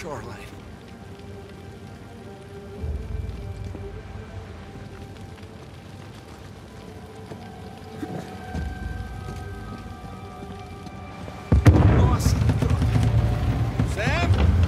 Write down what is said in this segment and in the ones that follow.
shoreline. Nossa, que droga. Sam?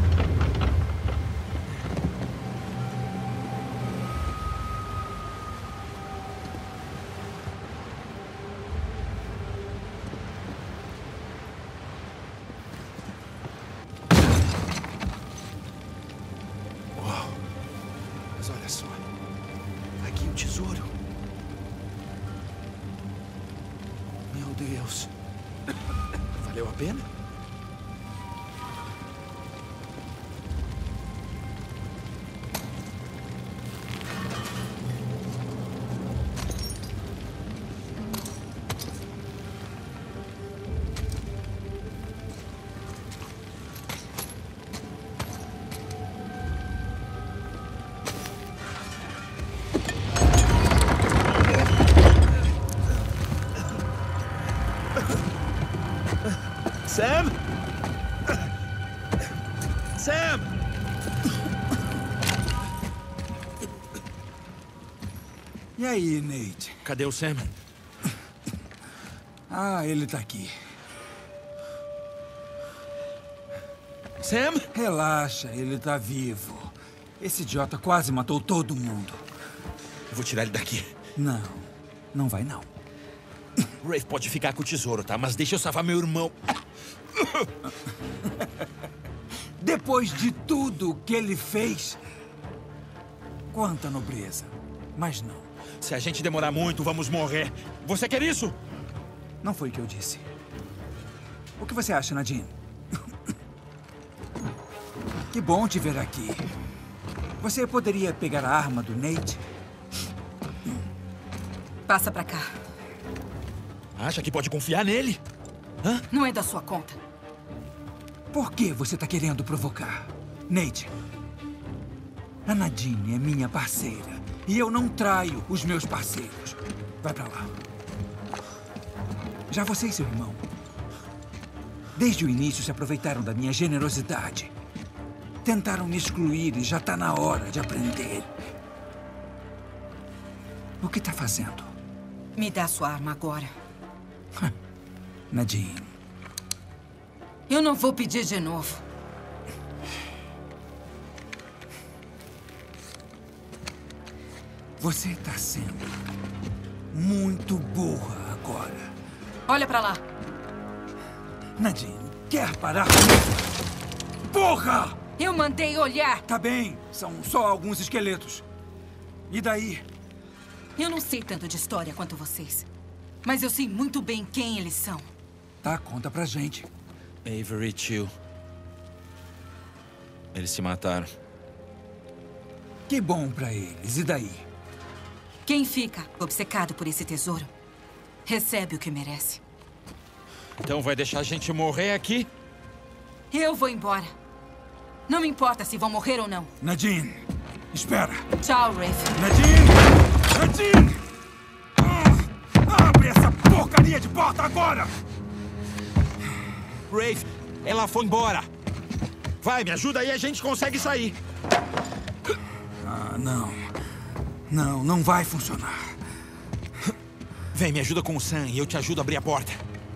Uau. Mas olha só. Aqui o tesouro. Meu Deus. Valeu a pena? Sam? Sam! E aí, Nate? Cadê o Sam? Ah, ele tá aqui. Sam? Relaxa, ele tá vivo. Esse idiota quase matou todo mundo. Eu vou tirar ele daqui. Não, não vai não. Rafe pode ficar com o tesouro, tá? Mas deixa eu salvar meu irmão. Depois de tudo que ele fez... Quanta nobreza. Mas não. Se a gente demorar muito, vamos morrer. Você quer isso? Não foi o que eu disse. O que você acha, Nadine? Que bom te ver aqui. Você poderia pegar a arma do Nate? Passa pra cá. Acha que pode confiar nele? Hã? Não é da sua conta. Por que você tá querendo provocar? Nate, a Nadine é minha parceira. E eu não traio os meus parceiros. Vai pra lá. Já você e seu irmão, desde o início se aproveitaram da minha generosidade. Tentaram me excluir e já tá na hora de aprender. O que tá fazendo? Me dá sua arma agora. Nadine. Eu não vou pedir de novo. Você tá sendo muito burra agora. Olha pra lá. Nadine, quer parar? Porra! Eu mandei olhar. Tá bem, são só alguns esqueletos. E daí? Eu não sei tanto de história quanto vocês. Mas eu sei muito bem quem eles são. Tá, conta pra gente. Avery e Teal. Eles se mataram. Que bom pra eles. E daí? Quem fica obcecado por esse tesouro recebe o que merece. Então vai deixar a gente morrer aqui? Eu vou embora. Não me importa se vão morrer ou não. Nadine, espera. Tchau, Rafe. Nadine! Nadine! Abre essa porcaria de porta agora! Rafe, ela foi embora. Vai, me ajuda aí, a gente consegue sair. Ah, não. Não, não vai funcionar. Vem, me ajuda com o Sam e eu te ajudo a abrir a porta.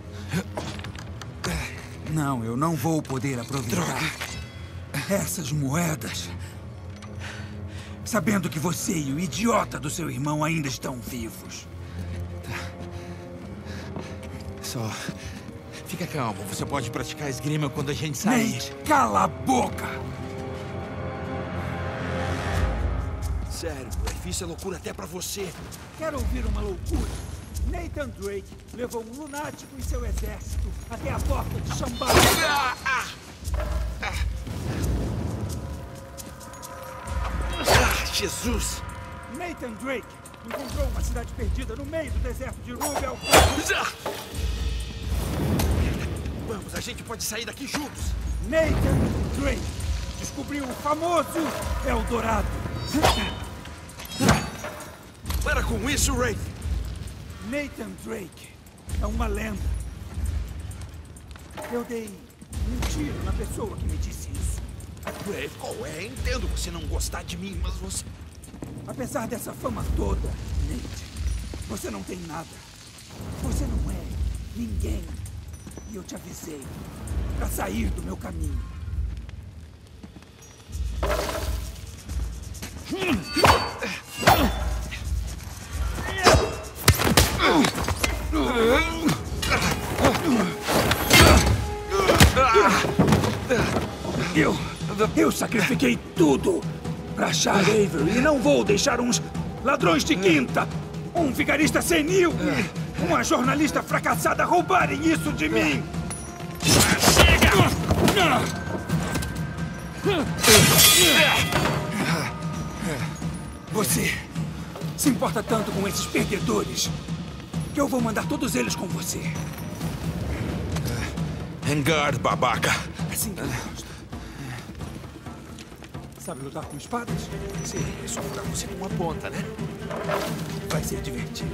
Não, eu não vou poder aproveitar essas moedas. Sabendo que você e o idiota do seu irmão ainda estão vivos. Só... Fica calmo, você pode praticar esgrima quando a gente sair. Nate, cala a boca! Sério, Rafe, isso é loucura até pra você. Quero ouvir uma loucura. Nathan Drake levou um lunático e seu exército até a porta de Shambhala. Jesus! Nathan Drake encontrou uma cidade perdida no meio do deserto de Rubel. Vamos, a gente pode sair daqui juntos. Nathan Drake descobriu o famoso Eldorado. Para com isso, Rafe! Nathan Drake é uma lenda. Eu dei um tiro na pessoa que me disse isso. Brave, qual é? Entendo você não gostar de mim, mas você... Apesar dessa fama toda, Nate, você não tem nada. Você não é ninguém. E eu te avisei para sair do meu caminho. Eu sacrifiquei tudo para achar Avery e não vou deixar uns ladrões de quinta, um vigarista senil, uma jornalista fracassada roubarem isso de mim. Chega! Você se importa tanto com esses perdedores que eu vou mandar todos eles com você. Engard, babaca. Assim que eu gosto. Sabe lutar com espadas? Sim, é só furar você com uma ponta, né? Vai ser divertido.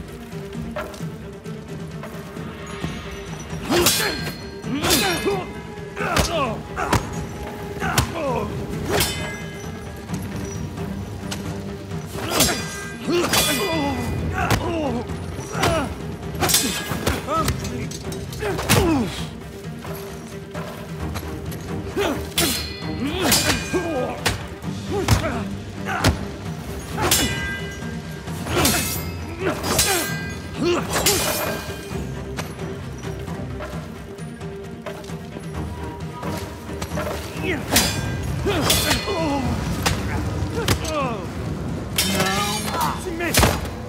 Não se mexa!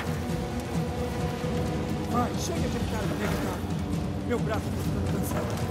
Vai, chega de ficar conectado. Meu braço está ficando cansado.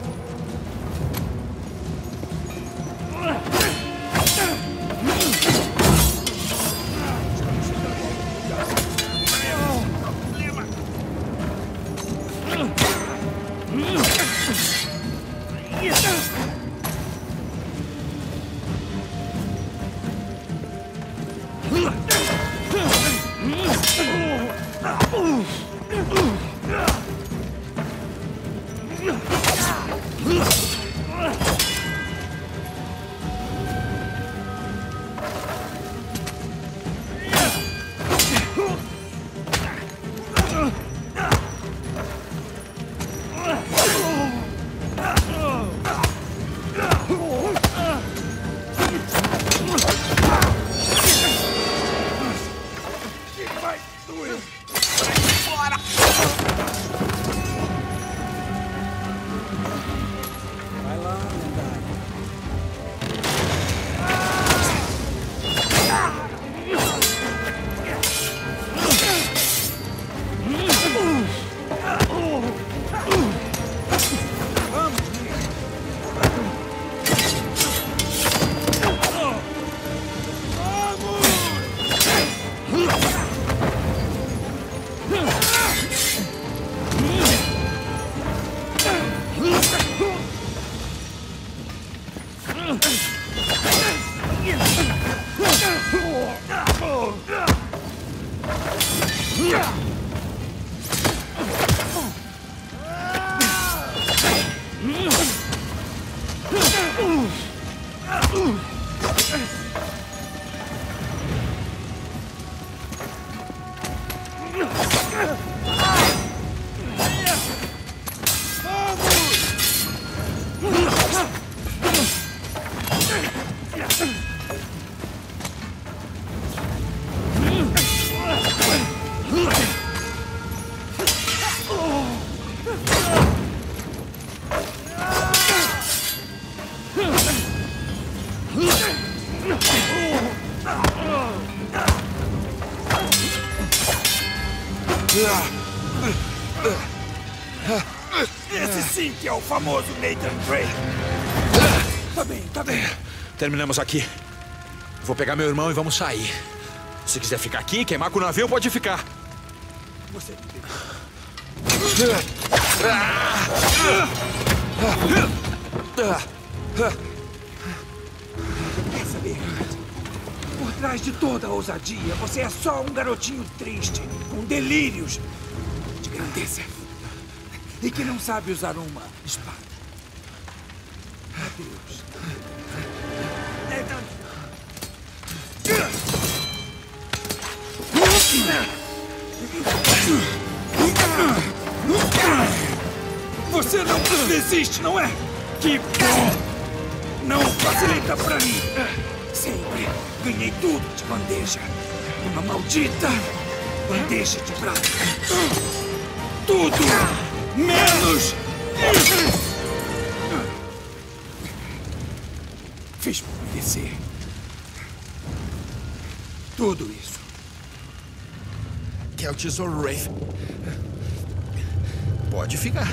Esse sim que é o famoso Nathan Drake. Tá bem, tá bem. Terminamos aqui. Vou pegar meu irmão e vamos sair. Se quiser ficar aqui, queimar com o navio, pode ficar. Você me pegou. Quer saber? Por trás de toda a ousadia, você é só um garotinho triste, com delírios de grandeza. E que não sabe usar uma espada. Adeus. Nathan Você não desiste, não é? Que bom! Não facilita pra mim. Sempre ganhei tudo de bandeja. Uma maldita bandeja de prata. Tudo menos isso! Fiz por merecer. Tudo isso. Quer o tesouro, Rafe? Pode ficar.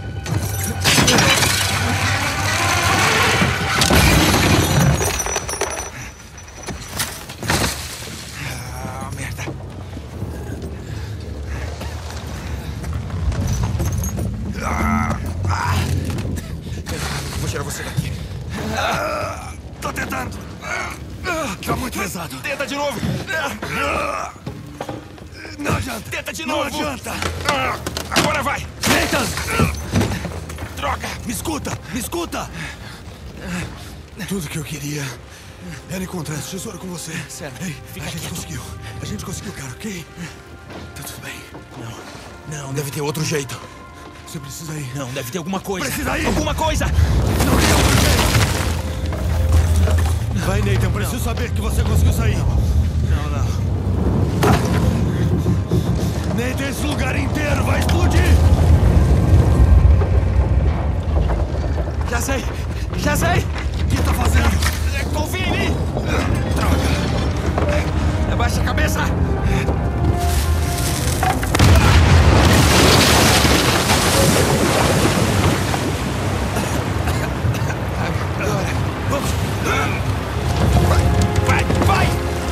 Ah, merda. Vou tirar você daqui. Tô tentando. Tá muito pesado. Tenta de novo. Não adianta. Tenta de Não novo. adianta. Agora vai. Nathan! Droga. Me escuta! Me escuta! Tudo que eu queria era encontrar esse tesouro com você. Sério, Ei, fica a gente quieto. conseguiu. A gente conseguiu, cara, ok? Tá tudo bem. Não, deve ter outro jeito. Você precisa ir. Não, deve ter alguma coisa. Precisa ir. Alguma coisa. Não tem outro jeito. Vai, Nathan. Preciso saber que você conseguiu sair. Não. Nathan, esse lugar inteiro vai explodir. Já sei. Já sei. O que tá fazendo? Confia em mim. Droga. Abaixa a cabeça. Agora. Vamos. Vai.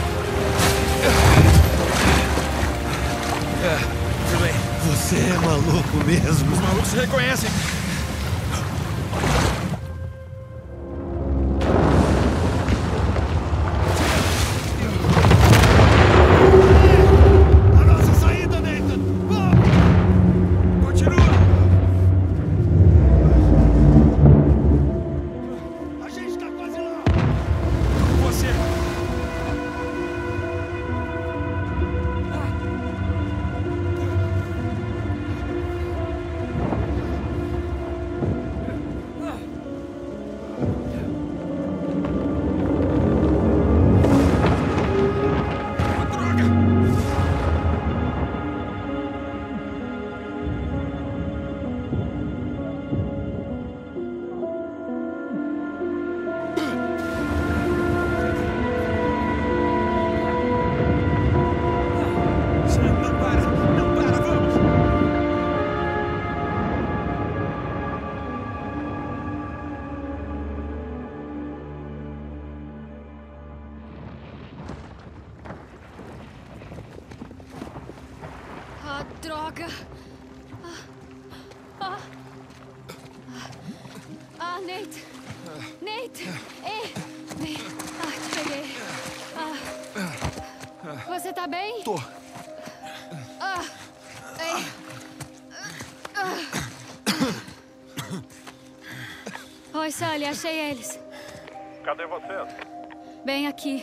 Tudo bem. Você é maluco mesmo. Os malucos se reconhecem. A nossa saída, Nathan. Continua. A gente tá quase lá. Você. Não para, vamos! Ah, droga! Nate! Nate! Ei! Te peguei. Você tá bem? Tô. Ei! Oi, Sully, achei eles. Cadê vocês? Bem aqui.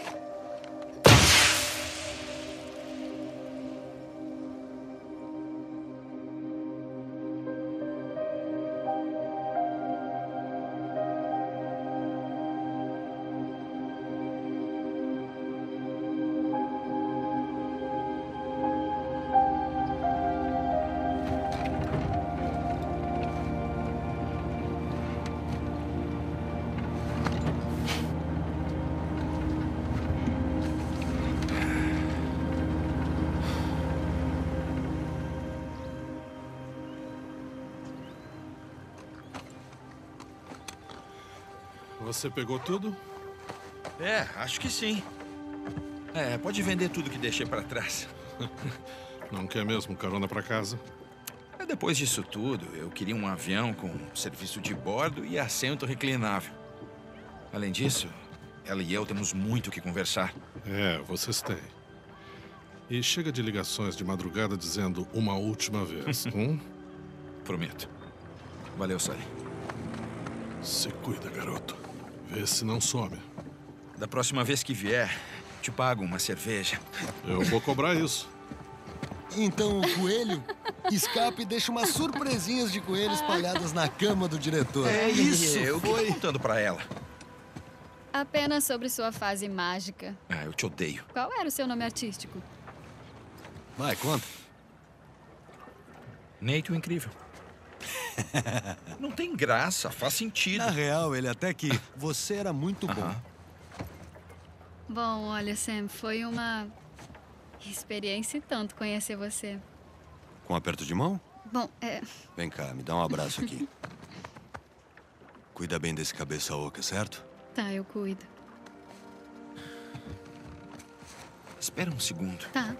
Você pegou tudo? É, acho que sim. Pode vender tudo que deixei pra trás. Não quer mesmo carona pra casa? Depois disso tudo, eu queria um avião com serviço de bordo e assento reclinável. Além disso, ela e eu temos muito o que conversar. Vocês têm. E chega de ligações de madrugada dizendo uma última vez, Prometo. Valeu, Sully. Se cuida, garoto. Vê se não some. Da próxima vez que vier, te pago uma cerveja. Eu vou cobrar isso. Então o coelho escapa e deixa umas surpresinhas de coelho espalhadas na cama do diretor. É isso! Eu tô contando pra ela. Apenas sobre sua fase mágica. Ah, eu te odeio. Qual era o seu nome artístico? Vai, conta. Nate o Incrível. Não tem graça, faz sentido. Na real, ele até que você era muito bom. Bom, olha, Sam, foi uma experiência e tanto conhecer você. Com aperto de mão? Bom, Vem cá, me dá um abraço aqui. Cuida bem desse cabeça oca, certo? Tá, eu cuido. Espera um segundo. Tá.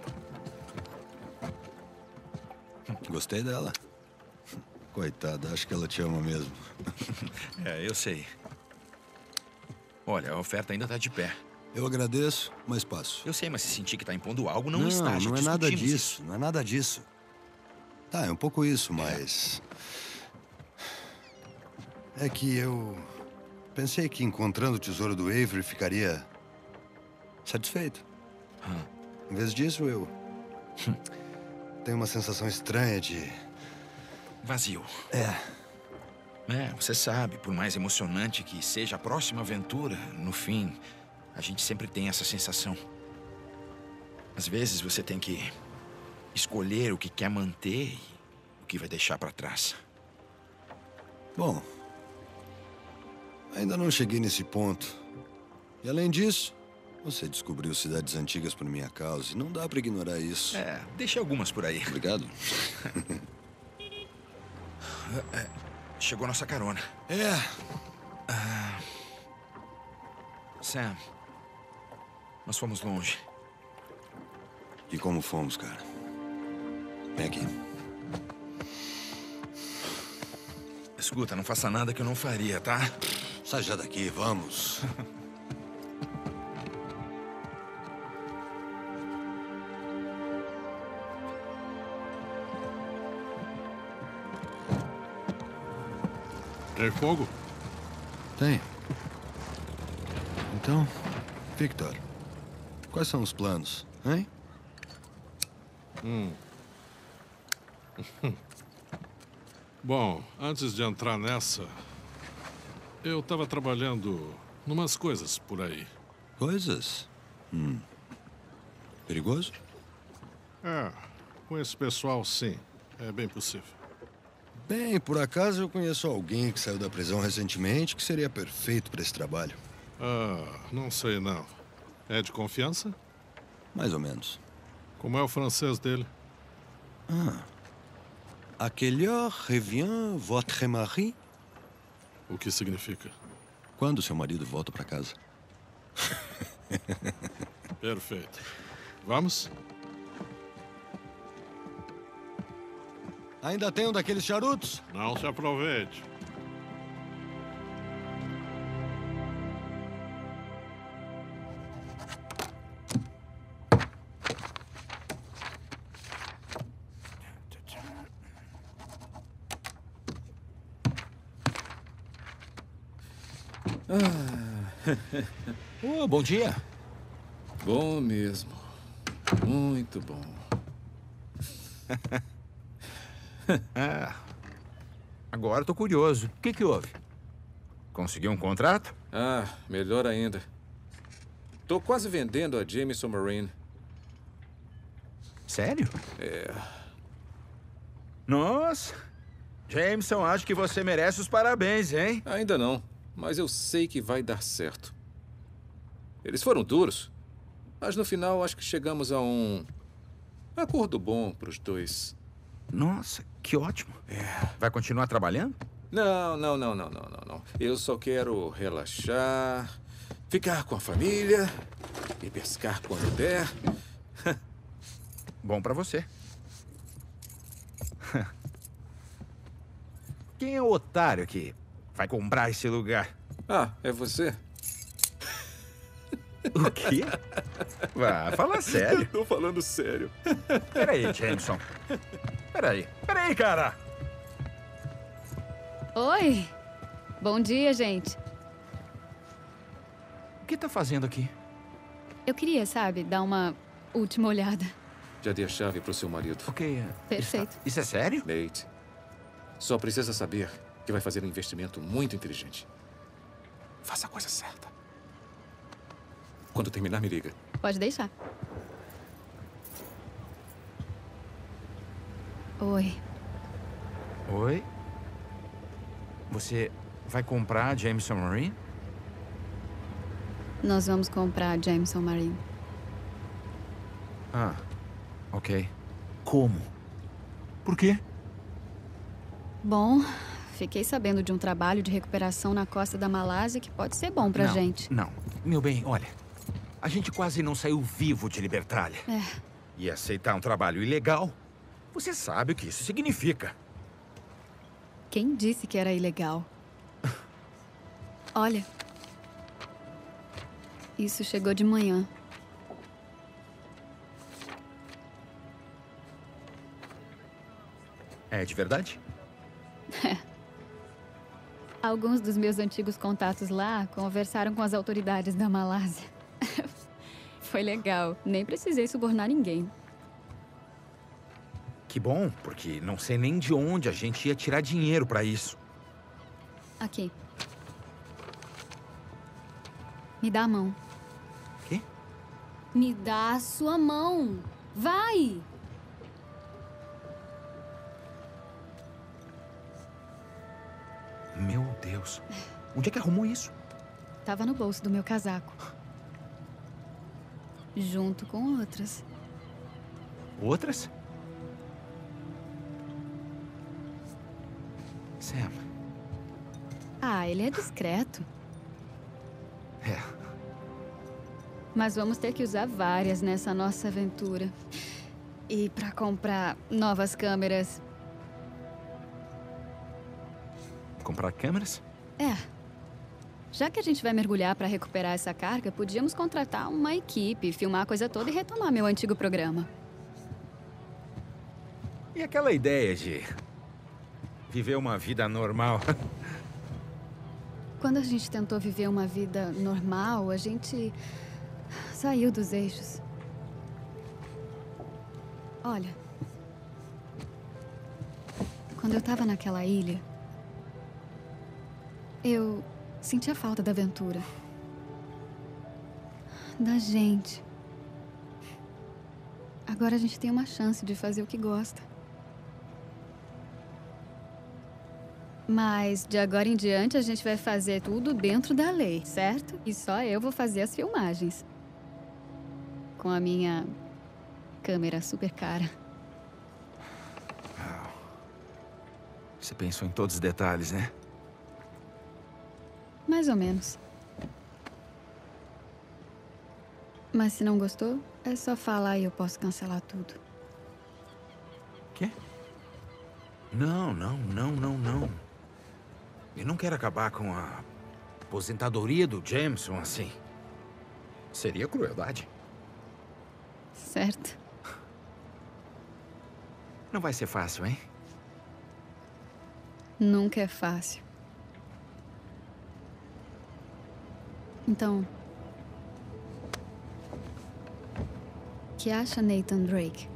Gostei dela. Coitada, acho que ela te ama mesmo. É, eu sei. Olha, a oferta ainda tá de pé. Eu agradeço, mas passo. Eu sei, mas se sentir que tá impondo algo, não está. Já Não é nada discutimos disso, não é nada disso. Tá, é um pouco isso, mas... É que eu pensei que encontrando o tesouro do Avery ficaria satisfeito. Em vez disso, eu tenho uma sensação estranha de... Vazio. É, Você sabe, por mais emocionante que seja a próxima aventura, no fim, a gente sempre tem essa sensação. Às vezes você tem que escolher o que quer manter e o que vai deixar pra trás. bom, ainda não cheguei nesse ponto. E além disso, você descobriu cidades antigas por minha causa e não dá pra ignorar isso. É, deixei algumas por aí. Obrigado. Chegou nossa carona. Sam, nós fomos longe. E como fomos, cara? Vem aqui. Escuta, não faça nada que eu não faria, tá? Sai já daqui, vamos. Tem fogo? Tem. Então, Victor, quais são os planos, hein? Bom, antes de entrar nessa, eu tava trabalhando numas coisas por aí. Coisas? Perigoso? É, com esse pessoal, sim. É bem possível. Bem, por acaso eu conheço alguém que saiu da prisão recentemente que seria perfeito para esse trabalho. Ah, não sei não. É de confiança? Mais ou menos. Como é o francês dele? À quelle heure revient votre mari? O que significa? Quando seu marido volta para casa? Perfeito. Vamos? Ainda tem um daqueles charutos? Não se aproveite. Bom dia. Bom mesmo. Muito bom. Agora eu tô curioso. O que houve? Conseguiu um contrato? Ah, melhor ainda. Tô quase vendendo a Jameson Marine. Sério? É. Nossa. Jameson, acho que você merece os parabéns, hein? Ainda não, mas eu sei que vai dar certo. Eles foram duros, mas no final acho que chegamos a um acordo bom pros dois. Nossa, que ótimo. Vai continuar trabalhando? Não. Eu só quero relaxar, ficar com a família e pescar quando der. Bom pra você. Quem é o otário que vai comprar esse lugar? Ah, é você? O quê? Vá, fala sério. Tô falando sério. Peraí, Jameson. Peraí, cara. Oi! Bom dia, gente. O que tá fazendo aqui? Eu queria, sabe, dar uma última olhada. Já dei a chave pro seu marido. Ok. Perfeito. Isso é sério? Nate, só precisa saber que vai fazer um investimento muito inteligente. Faça a coisa certa. Quando terminar, me liga. Pode deixar. Oi. Oi? Você vai comprar a Jameson Marine? Nós vamos comprar a Jameson Marine. Ah, ok. Como? Por quê? Bom, fiquei sabendo de um trabalho de recuperação na costa da Malásia que pode ser bom pra gente. Não, meu bem, olha. A gente quase não saiu vivo de Libertália. É. E aceitar um trabalho ilegal? Você sabe o que isso significa. Quem disse que era ilegal? Olha. Isso chegou de manhã. É de verdade? Alguns dos meus antigos contatos lá conversaram com as autoridades da Malásia. Foi legal. Nem precisei subornar ninguém. Que bom, porque não sei nem de onde a gente ia tirar dinheiro pra isso. Aqui. Me dá a mão. Quê? Me dá a sua mão. Vai! Meu Deus. Onde é que arrumou isso? Tava no bolso do meu casaco. Junto com outras. Outras? Sam. Ah, ele é discreto. É. Mas vamos ter que usar várias nessa nossa aventura. E pra comprar novas câmeras. Comprar câmeras? É. Já que a gente vai mergulhar pra recuperar essa carga, podíamos contratar uma equipe, filmar a coisa toda e retomar meu antigo programa. E aquela ideia de viver uma vida normal? Quando a gente tentou viver uma vida normal, a gente saiu dos eixos. Olha, quando eu tava naquela ilha, eu sentia falta da aventura. Da gente. Agora a gente tem uma chance de fazer o que gosta. Mas de agora em diante a gente vai fazer tudo dentro da lei, certo? E só eu vou fazer as filmagens. Com a minha câmera super cara. Você pensou em todos os detalhes, né? Mais ou menos. Mas se não gostou, é só falar e eu posso cancelar tudo. Quê? Não. Eu não quero acabar com a aposentadoria do Jameson assim. Seria crueldade. Certo. Não vai ser fácil, hein? Nunca é fácil. Então... O que acha Nathan Drake?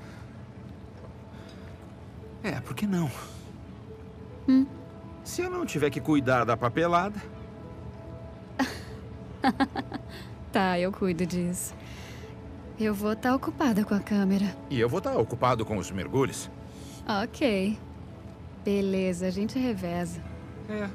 É, por que não? Se eu não tiver que cuidar da papelada... Tá, eu cuido disso. Eu vou estar ocupada com a câmera. E eu vou estar ocupado com os mergulhos. Ok. Beleza, a gente reveza. É.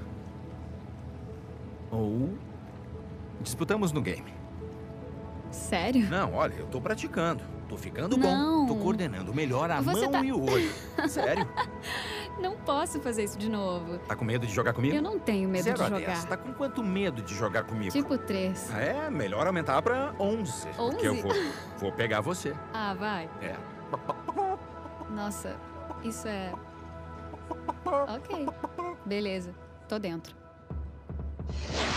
Ou... disputamos no game. Sério? Não, olha, eu tô praticando. Tô ficando Não. bom. Tô coordenando melhor a Você mão tá- e o olho. Sério? Não posso fazer isso de novo. Tá com medo de jogar comigo? Eu não tenho medo 0 de a jogar. 10. Tá com quanto medo de jogar comigo? Tipo 3. É, melhor aumentar pra 11. Porque eu 11? vou pegar você. Ah, vai. É. Nossa, isso é... Ok. Beleza, tô dentro.